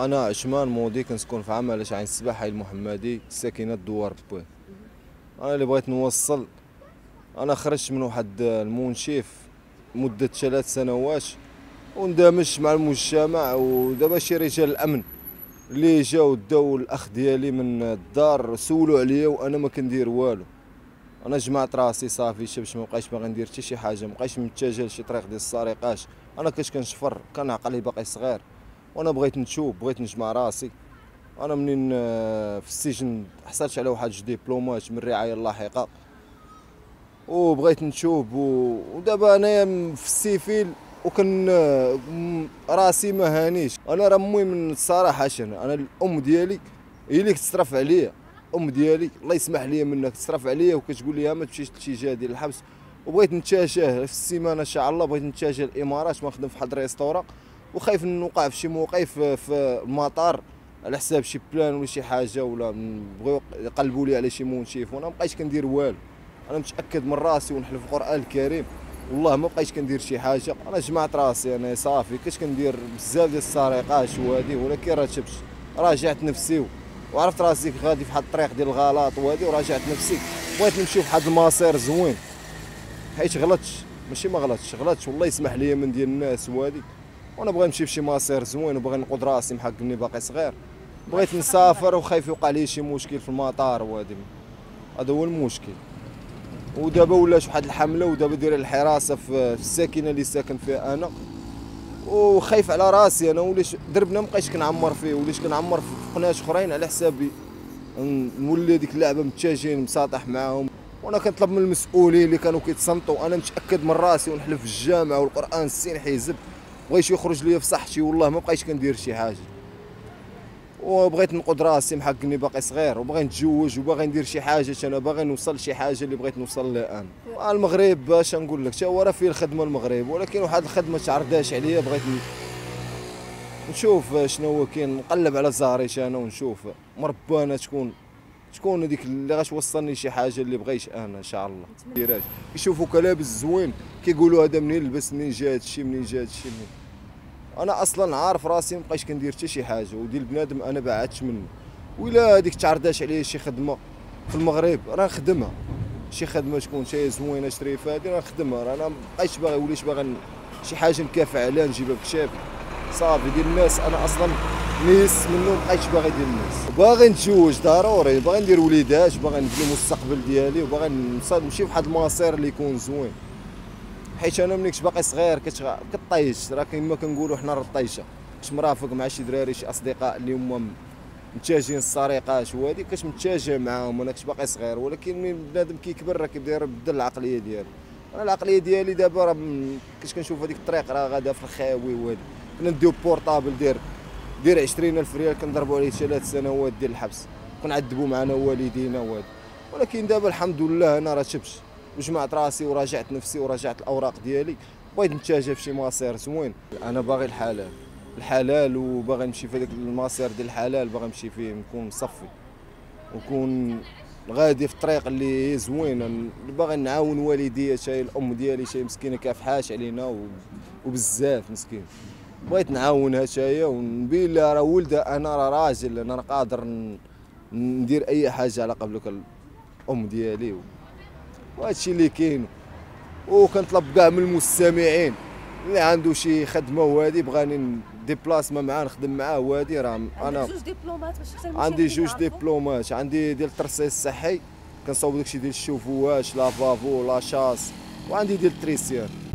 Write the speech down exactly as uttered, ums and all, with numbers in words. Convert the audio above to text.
انا عثمان مودي كنسكن في عمالة عين السباحه المحمدي ساكنه الدوار بوي. انا اللي بغيت نوصل، انا خرجت من واحد المنشيف مده ثلاث سنوات واندمجت مع المجتمع، ودابا شي رجال الامن اللي جاو داو الاخ ديالي من الدار سولوا عليا وانا ما كندير والو. انا جمعت راسي صافي باش ما بقيتش باغي ندير حتى شي حاجه، ما بقيتش متجه لشي طريق ديال السرقات. انا كنت كنشفر، كان عقلي باقي صغير وانا بغيت نتوب، بغيت نجمع راسي. انا منين في السجن حصلت على واحد جوج ديبلومات من الرعايه اللاحقه وبغيت نتوب، ودابا انايا في السيفيل وكن راسي ما هانيش. انا راه مي من الصراحه شنو، انا الام ديالي هي اللي كتصرف عليا، ام ديالي الله يسمح لي منك تصرف عليا وكتقول لي ما تمشيش لشي جهه ديال الحبس. وبغيت نتجه في السيمانه ان شاء الله، بغيت نتجه للامارات، ما نخدم في واحد الريستورا وخايف نوقع في شي موقف في المطار على حساب شي بلان ولا شي حاجه، ولا بغيو يقلبوا لي على شي منشيف وانا ما بقيتش كندير والو. انا متاكد من راسي ونحلف القران الكريم والله ما بقيتش كندير شي حاجه. انا جمعت راسي، انا صافي كنت كندير بزاف ديال السرقات وهادي، ولكن راه شبت راجعت نفسي وعرفت راسي غادي في واحد الطريق ديال الغلط وهادي، وراجعت نفسي. بغيت نمشي في واحد المصير زوين حيت غلطتش، ماشي ما غلطتش، غلطت والله يسمح لي من ديال الناس وهادي، وانا بغيت نمشي في شي مصير زوين وباغي نقود راسي محقني باقي صغير. بغيت نسافر وخايف يوقع لي شي مشكل في المطار وهادي، هذا هو المشكل. ودابا ولات واحد الحمله ودابا دايره الحراسه في الساكنه اللي ساكن فيها انا، وخايف على راسي انا. وليش دربنا مابقيتش كنعمر فيه، وليش كنعمر في قناه اخرين على حسابي، نولي ديك اللعبه متجهين مساطح معاهم. وانا كنطلب من المسؤولين اللي كانوا كيتصنتوا، انا متاكد من راسي ونحلف في الجامع والقران السين حيزب بغيتش يخرج ليا في صحتي والله ما بقيتش كندير شي حاجه. وبغيت نقود راسي محقني باقي صغير وباغي نتزوج وباغي ندير شي حاجه، انا باغي نوصل لشي حاجه اللي بغيت نوصل لها انا. المغرب باش نقول لك، تا هو راه فيه الخدمه المغرب، ولكن واحد الخدمه تعرضاش عليا، بغيت نشوف شنو هو كاين، نقلب على زهريش انا ونشوف مربانه تكون شكون هذيك اللي غتوصلني شي حاجه اللي بغيت انا ان شاء الله. كيراش كيشوفوك لابس زوين كيقولوا هذا منين لبس، منين جا هادشي، منين جا هادشي. انا اصلا عارف راسي ما بقيتش كندير حتى شي حاجه، وديال بنادم انا بعدت منه. وإلا هذيك تعرضاش عليا شي خدمه في المغرب راه نخدمها، شي خدمه تكون شي زوينه شريفه هذه راه نخدمها. راه انا ما بقيتش باغي وليت باغي شي حاجه نكافح عليها نجيبها بكتافي صافي. ديال الناس انا اصلا نيس منه، ما بقيتش باغي ديال الناس. باغي نتزوج ضروري، باغي ندير وليدات، باغي نبني المستقبل ديالي، وباغي نمشي فواحد المصير اللي يكون زوين. حيت انا ملي كنت باقي صغير كطيش، راه كيما كنقولوا حنا راه الطيشه، كنت مرافق مع شي دراري شي اصدقاء اللي هما متجهين السرقات وهادي، كنت متجه معاهم وانا كنت باقي صغير. ولكن ملي بنادم كيكبر راه كيبدا يبدل العقليه ديالو. انا العقليه ديالي دابا راه كنت كنشوف هذيك الطريق راه غادا في الخاوي وهادي. كنا نديو بورطابل دير دير عشرين ألف ريال كنضربوا عليه ثلاث سنوات ديال الحبس، كنعذبوا معنا والدينا وهادي. ولكن دابا الحمد لله انا راه شبت وجمعت راسي وراجعت نفسي وراجعت الاوراق ديالي، بغيت نتجه في شي مصير زوين. انا باغي الحلال الحلال وباغي نمشي في هذاك المصير ديال الحلال، باغي نمشي فيه نكون مصفي ونكون غادي في الطريق اللي زوينه، اللي باغي نعاون والديا. شي الام ديالي شي مسكينه كافحاش علينا وبزاف مسكين، بغيت نعاونها شايه ونبين لها راه ولدها انا راه راجل، انا راه قادر ندير اي حاجه على قبلك الام ديالي. وهادشي اللي كاين. وكنطلب كاع من المستمعين اللي عنده شي خدمه وهادي بغاني ديبلاسما معاه نخدم معاه وهادي، راه انا جوج دبلومات باش حتى عندي جوج ديبلومات. عندي ديال الترصيص الصحي كنصاوب داكشي ديال الشوفواش لافافو لاشاس، وعندي ديال التريسيان.